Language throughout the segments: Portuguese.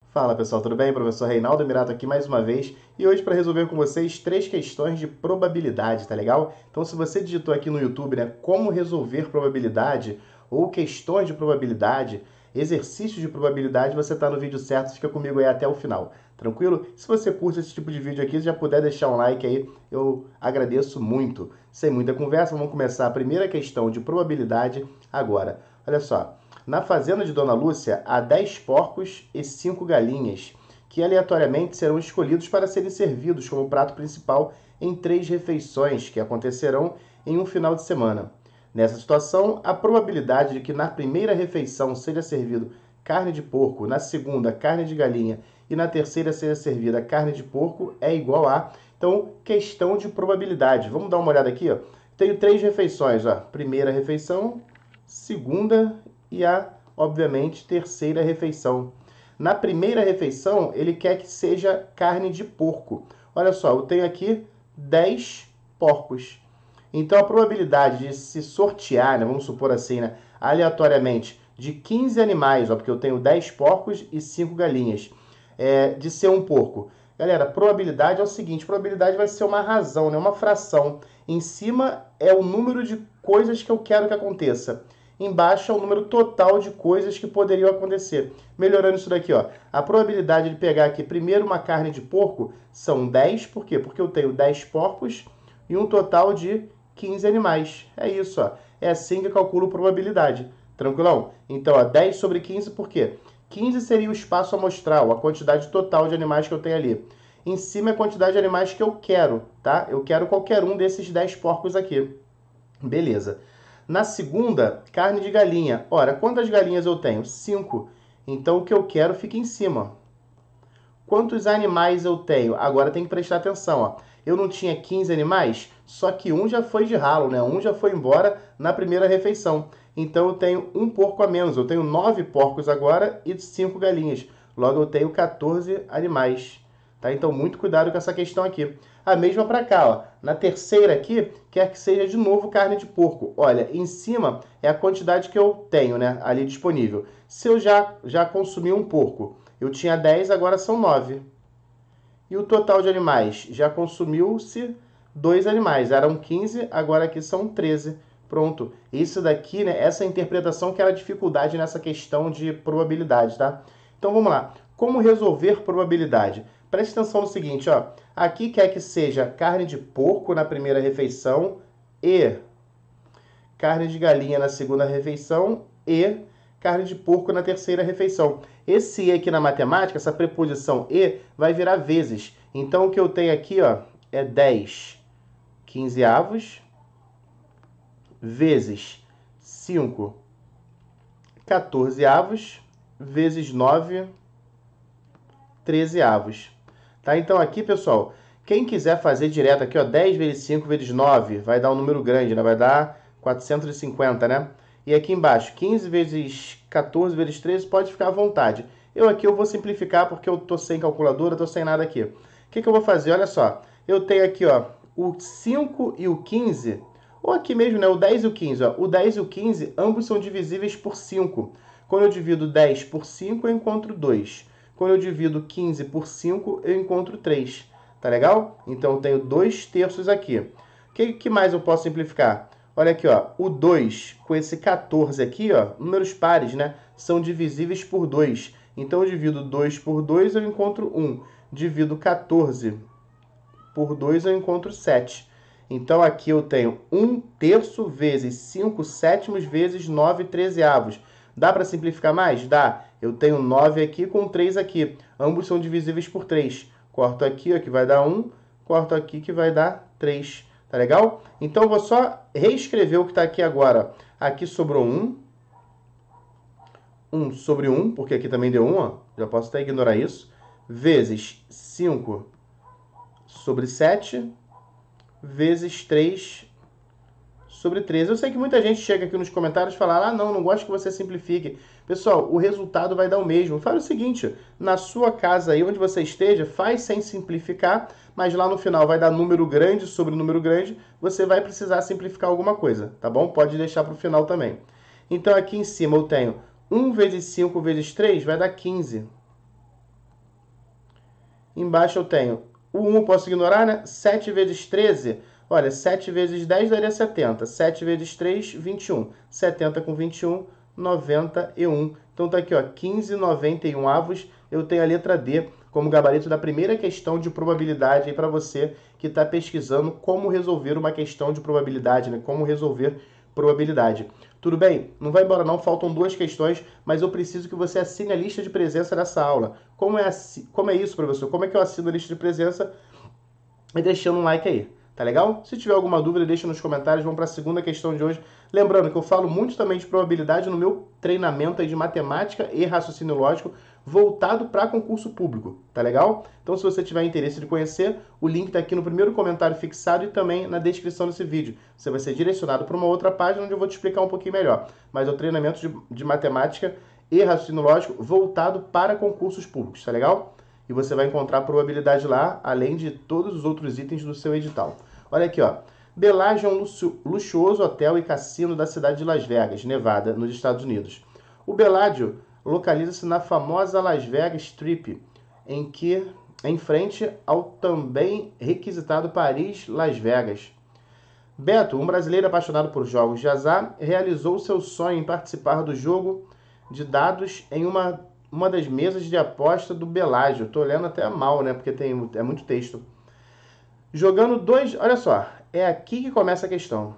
Fala pessoal, tudo bem? Professor Reinaldo Mirato aqui mais uma vez e hoje para resolver com vocês 3 questões de probabilidade, tá legal? Então se você digitou aqui no YouTube, né, como resolver probabilidade ou questões de probabilidade, exercícios de probabilidade, você está no vídeo certo, fica comigo aí até o final, tranquilo? Se você curte esse tipo de vídeo aqui, se já puder deixar um like aí, eu agradeço muito. Sem muita conversa, vamos começar a primeira questão de probabilidade agora. Olha só. Na fazenda de Dona Lúcia, há 10 porcos e 5 galinhas, que aleatoriamente serão escolhidos para serem servidos como prato principal em 3 refeições que acontecerão em um final de semana. Nessa situação, a probabilidade de que na primeira refeição seja servido carne de porco, na segunda carne de galinha e na terceira seja servida carne de porco é igual a... Então, questão de probabilidade. Vamos dar uma olhada aqui, ó. Tenho 3 refeições, ó. Primeira refeição, segunda e a, obviamente, terceira refeição. Na primeira refeição, ele quer que seja carne de porco. Olha só, eu tenho aqui 10 porcos. Então, a probabilidade de se sortear, né, vamos supor assim, né, aleatoriamente, de 15 animais, ó, porque eu tenho 10 porcos e 5 galinhas, de ser um porco. Galera, a probabilidade é o seguinte, probabilidade vai ser uma razão, né, uma fração. Em cima é o número de coisas que eu quero que aconteça. Embaixo é o número total de coisas que poderiam acontecer. Melhorando isso daqui, ó, a probabilidade de pegar aqui primeiro uma carne de porco são 10, por quê? Porque eu tenho 10 porcos e um total de 15 animais. É isso, ó. É assim que eu calculo probabilidade. Tranquilão? Então, ó, 10 sobre 15, por quê? 15 seria o espaço amostral, a quantidade total de animais que eu tenho ali. Em cima é a quantidade de animais que eu quero, tá? Eu quero qualquer um desses 10 porcos aqui. Beleza. Na segunda, carne de galinha. Ora, quantas galinhas eu tenho? 5. Então, o que eu quero fica em cima. Quantos animais eu tenho? Agora tem que prestar atenção, ó. Eu não tinha 15 animais, só que um já foi de ralo, né? Um já foi embora na primeira refeição. Então, eu tenho um porco a menos. Eu tenho 9 porcos agora e 5 galinhas. Logo, eu tenho 14 animais. Tá? Então, muito cuidado com essa questão aqui. A mesma para cá, ó. Na terceira aqui, quer que seja de novo carne de porco. Olha, em cima é a quantidade que eu tenho, né, ali disponível. Se eu já consumi um porco, eu tinha 10, agora são 9. E o total de animais? Já consumiu-se 2 animais. Eram 15, agora aqui são 13. Pronto. Isso daqui, né, essa interpretação que era a dificuldade nessa questão de probabilidade, tá? Então vamos lá. Como resolver probabilidade? Preste atenção no seguinte, ó. Aqui quer que seja carne de porco na primeira refeição e carne de galinha na segunda refeição e carne de porco na terceira refeição. Esse e aqui na matemática, essa preposição e, vai virar vezes. Então, o que eu tenho aqui, ó, é 10 quinzeavos vezes 5 quatorzeavos vezes 9 trezeavos. Tá? Então, aqui, pessoal, quem quiser fazer direto aqui, ó, 10 vezes 5 vezes 9, vai dar um número grande, né? Vai dar 450, né? E aqui embaixo, 15 vezes 14 vezes 13, pode ficar à vontade. Eu vou simplificar porque eu tô sem calculadora, tô sem nada aqui. O que eu vou fazer? Olha só, eu tenho aqui, ó, o 5 e o 15, ou aqui mesmo, né, o 10 e o 15, ó. O 10 e o 15, ambos são divisíveis por 5. Quando eu divido 10 por 5, eu encontro 2. Quando eu divido 15 por 5, eu encontro 3. Tá legal? Então, eu tenho 2 terços aqui. O que mais eu posso simplificar? Olha aqui, ó, o 2 com esse 14 aqui, ó, números pares, né, são divisíveis por 2. Então, eu divido 2 por 2, eu encontro 1. Divido 14 por 2, eu encontro 7. Então, aqui eu tenho 1 terço vezes 5 sétimos vezes 9 trezeavos. Dá para simplificar mais? Dá. Eu tenho 9 aqui com 3 aqui. Ambos são divisíveis por 3. Corto aqui, ó, que vai dar 1. Corto aqui, que vai dar 3. Tá legal? Então, eu vou só reescrever o que está aqui agora. Aqui sobrou 1. 1 sobre 1, porque aqui também deu 1, ó. Já posso até ignorar isso. Vezes 5 sobre 7. Vezes 3 sobre 13. Eu sei que muita gente chega aqui nos comentários e fala, ah, não gosto que você simplifique. Pessoal, o resultado vai dar o mesmo. Faz o seguinte, na sua casa aí, onde você esteja, faz sem simplificar, mas lá no final vai dar número grande sobre número grande, você vai precisar simplificar alguma coisa, tá bom? Pode deixar para o final também. Então, aqui em cima eu tenho 1 vezes 5 vezes 3 vai dar 15. Embaixo eu tenho o 1, eu posso ignorar, né? 7 vezes 13, olha, 7 vezes 10 daria 70. 7 vezes 3, 21. 70 com 21, 91. Então tá aqui, ó, 15,91 avos. Eu tenho a letra D como gabarito da primeira questão de probabilidade aí para você que está pesquisando como resolver uma questão de probabilidade, né? Como resolver probabilidade. Tudo bem? Não vai embora não, faltam 2 questões, mas eu preciso que você assine a lista de presença dessa aula. Como é isso, professor? Como é que eu assino a lista de presença? E deixando um like aí, tá legal? Se tiver alguma dúvida, deixa nos comentários. Vamos para a segunda questão de hoje. Lembrando que eu falo muito também de probabilidade no meu treinamento aí de matemática e raciocínio lógico voltado para concurso público, tá legal? Então, se você tiver interesse de conhecer, o link está aqui no primeiro comentário fixado e também na descrição desse vídeo. Você vai ser direcionado para uma outra página onde eu vou te explicar um pouquinho melhor. Mas é o treinamento de matemática e raciocínio lógico voltado para concursos públicos, tá legal? E você vai encontrar probabilidade lá, além de todos os outros itens do seu edital. Olha aqui, ó. Bellagio é um luxuoso hotel e cassino da cidade de Las Vegas, Nevada, nos Estados Unidos. O Bellagio localiza-se na famosa Las Vegas Strip, em frente ao também requisitado Paris Las Vegas. Beto, um brasileiro apaixonado por jogos de azar, realizou seu sonho em participar do jogo de dados em uma das mesas de aposta do Bellagio. Tô lendo até mal, né? Porque é muito texto. Jogando dois... Olha só, é aqui que começa a questão.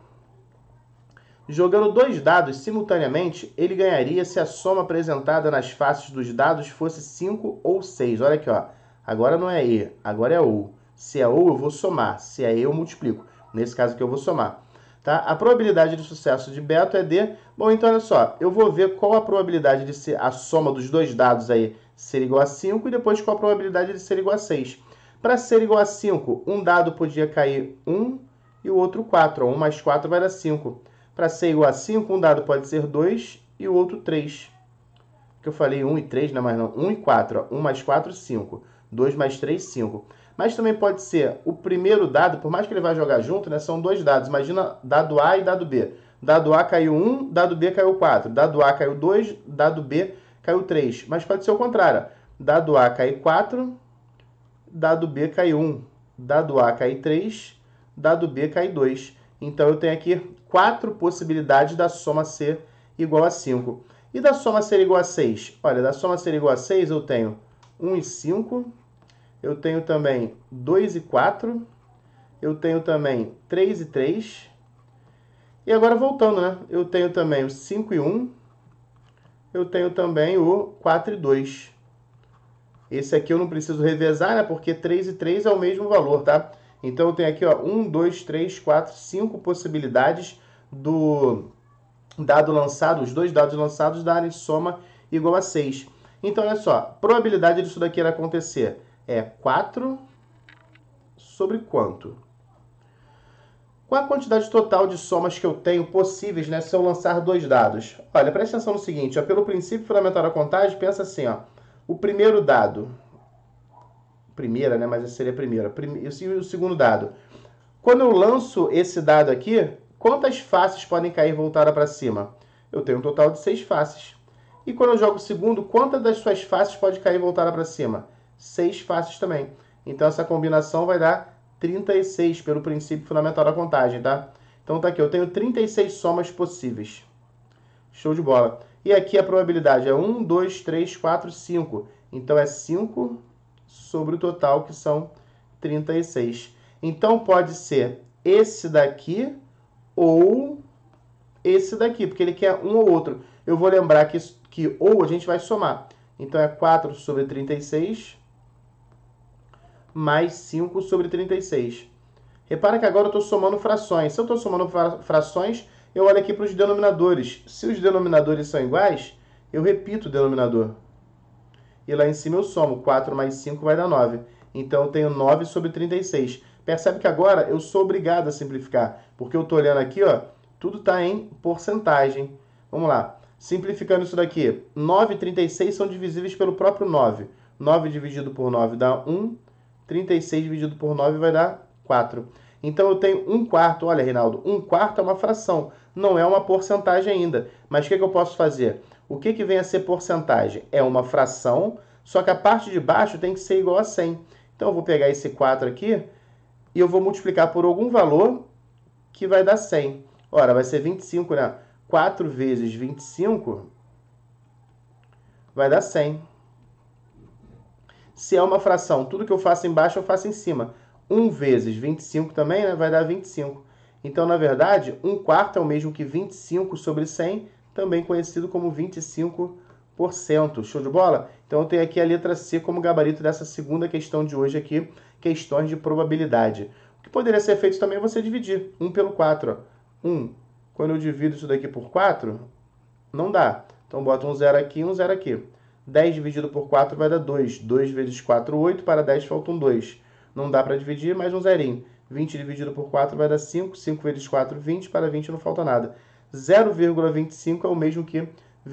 Jogando 2 dados simultaneamente, ele ganharia se a soma apresentada nas faces dos dados fosse 5 ou 6. Olha aqui, ó. Agora não é E, agora é OU. Se é OU, eu vou somar. Se é E, eu multiplico. Nesse caso aqui, eu vou somar. Tá? A probabilidade de sucesso de Beto é D. Bom, então olha só. Eu vou ver qual a probabilidade de ser a soma dos 2 dados aí ser igual a 5 e depois qual a probabilidade de ser igual a 6. Para ser igual a 5, um dado podia cair 1 e o outro 4. 1 mais 4 vai dar 5. Para ser igual a 5, um dado pode ser 2 e o outro 3. Que eu falei 1 e 3, não é mais não. 1 e 4. Ó. 1 mais 4, 5. 2 mais 3, 5. Mas também pode ser o primeiro dado, por mais que ele vá jogar junto, né, são 2 dados. Imagina dado A e dado B. Dado A caiu 1, dado B caiu 4. Dado A caiu 2, dado B caiu 3. Mas pode ser o contrário. Dado A cai 4, dado B cai 1. Dado A cai 3, dado B cai 2. Então, eu tenho aqui 4 possibilidades da soma ser igual a 5. E da soma ser igual a 6? Olha, da soma ser igual a 6, eu tenho 1 e 5. Eu tenho também 2 e 4. Eu tenho também 3 e 3. E agora, voltando, né? Eu tenho também o 5 e 1. Eu tenho também o 4 e 2. Esse aqui eu não preciso revezar, né? Porque 3 e 3 é o mesmo valor, tá? Então, eu tenho aqui, ó, 1, 2, 3, 4, 5 possibilidades do dado lançado, os 2 dados lançados darem soma igual a 6. Então, olha só, a probabilidade disso daqui acontecer é 4 sobre quanto? Qual a quantidade total de somas que eu tenho possíveis, né, se eu lançar 2 dados? Olha, presta atenção no seguinte, ó, pelo princípio fundamental da contagem, pensa assim, ó, o primeiro dado... Primeira, né? Mas essa seria a primeira. E o segundo dado. Quando eu lanço esse dado aqui, quantas faces podem cair voltada para cima? Eu tenho um total de 6 faces. E quando eu jogo o segundo, quantas das suas faces pode cair voltada para cima? 6 faces também. Então, essa combinação vai dar 36, pelo princípio fundamental da contagem, tá? Então, tá aqui. Eu tenho 36 somas possíveis. Show de bola. E aqui a probabilidade é 1, 2, 3, 4, 5. Então, é 5... sobre o total, que são 36. Então, pode ser esse daqui ou esse daqui, porque ele quer um ou outro. Eu vou lembrar que ou a gente vai somar. Então, é 4 sobre 36 mais 5 sobre 36. Repara que agora eu estou somando frações. Se eu estou somando frações, eu olho aqui para os denominadores. Se os denominadores são iguais, eu repito o denominador. E lá em cima eu somo. 4 mais 5 vai dar 9. Então, eu tenho 9 sobre 36. Percebe que agora eu sou obrigado a simplificar. Porque eu estou olhando aqui, ó, tudo está em porcentagem. Vamos lá. Simplificando isso daqui. 9 e 36 são divisíveis pelo próprio 9. 9 dividido por 9 dá 1. 36 dividido por 9 vai dar 4. Então, eu tenho 1/4. Olha, Reinaldo, 1/4 é uma fração. Não é uma porcentagem ainda. Mas o que eu posso fazer? O que vem a ser porcentagem? É uma fração, só que a parte de baixo tem que ser igual a 100. Então, eu vou pegar esse 4 aqui e eu vou multiplicar por algum valor que vai dar 100. Ora, vai ser 25, né? 4 vezes 25 vai dar 100. Se é uma fração, tudo que eu faço embaixo eu faço em cima. 1 vezes 25 também, né, vai dar 25. Então, na verdade, 1/4 é o mesmo que 25 sobre 100, também conhecido como 25%. Show de bola? Então, eu tenho aqui a letra C como gabarito dessa segunda questão de hoje aqui, questões de probabilidade. O que poderia ser feito também é você dividir 1 pelo 4. Ó. 1. Quando eu divido isso daqui por 4, não dá. Então, bota um 0 aqui e um 0 aqui. 10 dividido por 4 vai dar 2. 2 vezes 4, 8. Para 10 falta um 2. Não dá para dividir, mais um zerinho. 20 dividido por 4 vai dar 5. 5 vezes 4, 20. Para 20 não falta nada. 0,25 é o mesmo que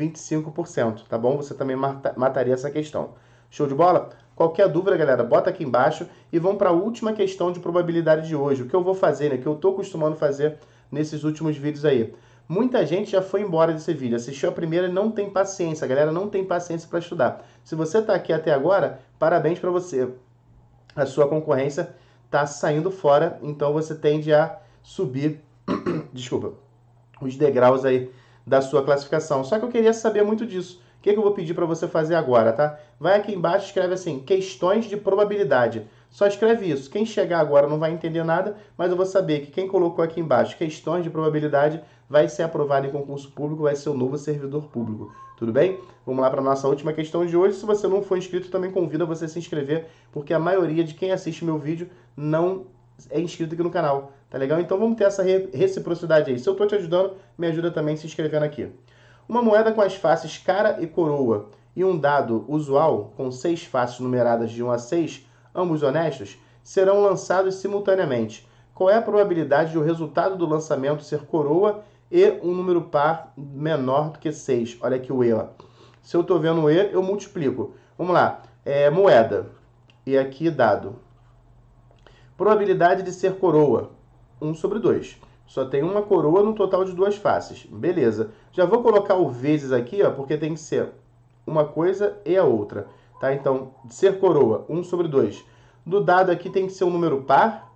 25%, tá bom? Você também mataria essa questão. Show de bola? Qualquer dúvida, galera, bota aqui embaixo e vamos para a última questão de probabilidade de hoje. O que eu vou fazer, né? Que eu estou acostumando fazer nesses últimos vídeos aí. Muita gente já foi embora desse vídeo, assistiu a primeira e não tem paciência, a galera não tem paciência para estudar. Se você está aqui até agora, parabéns para você. A sua concorrência está saindo fora, então você tende a subir, desculpa, os degraus aí da sua classificação. Só que eu queria saber muito disso. O que eu vou pedir para você fazer agora, tá? Vai aqui embaixo e escreve assim, questões de probabilidade. Só escreve isso. Quem chegar agora não vai entender nada, mas eu vou saber que quem colocou aqui embaixo questões de probabilidade vai ser aprovado em concurso público, vai ser o novo servidor público. Tudo bem? Vamos lá para a nossa última questão de hoje. Se você não for inscrito, também convido você a se inscrever, porque a maioria de quem assiste meu vídeo não é inscrito aqui no canal. Tá legal? Então vamos ter essa reciprocidade aí. Se eu estou te ajudando, me ajuda também se inscrevendo aqui. Uma moeda com as faces cara e coroa e um dado usual com 6 faces numeradas de 1 a 6, ambos honestos, serão lançados simultaneamente. Qual é a probabilidade de o resultado do lançamento ser coroa e um número par menor do que 6? Olha aqui o E. Ó. Se eu estou vendo o E, eu multiplico. Vamos lá. Moeda. E aqui dado. Probabilidade de ser coroa. 1 sobre 2. Só tem uma coroa no total de 2 faces. Beleza. Já vou colocar o vezes aqui, ó, porque tem que ser uma coisa e a outra. Tá? Então, ser coroa, 1 sobre 2. Do dado aqui tem que ser um número par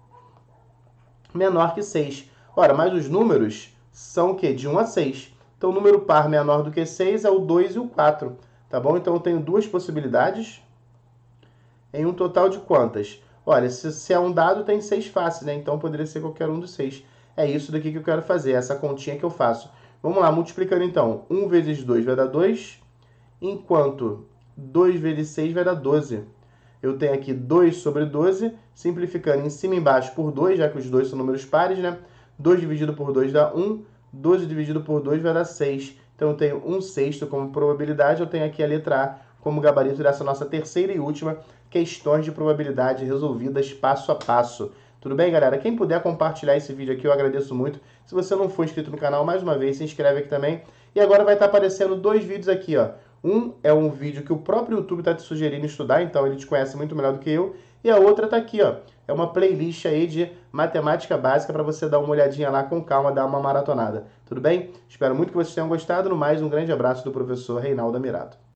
menor que 6. Ora, mas os números são o quê? De 1 a 6. Então, o número par menor do que 6 é o 2 e o 4. Tá bom? Então, eu tenho duas possibilidades em um total de quantas? Olha, se é um dado, tem 6 faces, né? Então, poderia ser qualquer um dos 6. É isso daqui que eu quero fazer, essa continha que eu faço. Vamos lá, multiplicando então. 1 vezes 2 vai dar 2, enquanto 2 vezes 6 vai dar 12. Eu tenho aqui 2 sobre 12, simplificando em cima e embaixo por 2, já que os dois são números pares, né? 2 dividido por 2 dá 1, 12 dividido por 2 vai dar 6. Então, eu tenho 1/6 como probabilidade, eu tenho aqui a letra A como gabarito dessa nossa terceira e última questões de probabilidade resolvidas passo a passo. Tudo bem, galera? Quem puder compartilhar esse vídeo aqui, eu agradeço muito. Se você não for inscrito no canal, mais uma vez, se inscreve aqui também. E agora vai estar aparecendo 2 vídeos aqui, ó. Um é um vídeo que o próprio YouTube está te sugerindo estudar, então ele te conhece muito melhor do que eu. E a outra está aqui, ó. É uma playlist aí de matemática básica para você dar uma olhadinha lá com calma, dar uma maratonada. Tudo bem? Espero muito que vocês tenham gostado. No mais, um grande abraço do professor Reinaldo Amirato.